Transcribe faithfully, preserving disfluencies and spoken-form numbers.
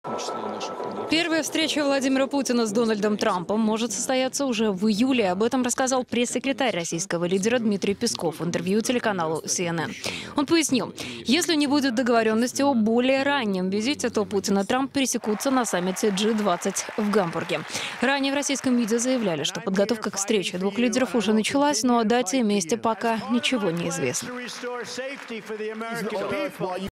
Первая встреча Владимира Путина с Дональдом Трампом может состояться уже в июле. Об этом рассказал пресс-секретарь российского лидера Дмитрий Песков в интервью телеканалу Си Эн Эн. Он пояснил, если не будет договоренности о более раннем визите, то Путин и Трамп пересекутся на саммите Джи двадцать в Гамбурге. Ранее в российском МИДе заявляли, что подготовка к встрече двух лидеров уже началась, но о дате и месте пока ничего не известно.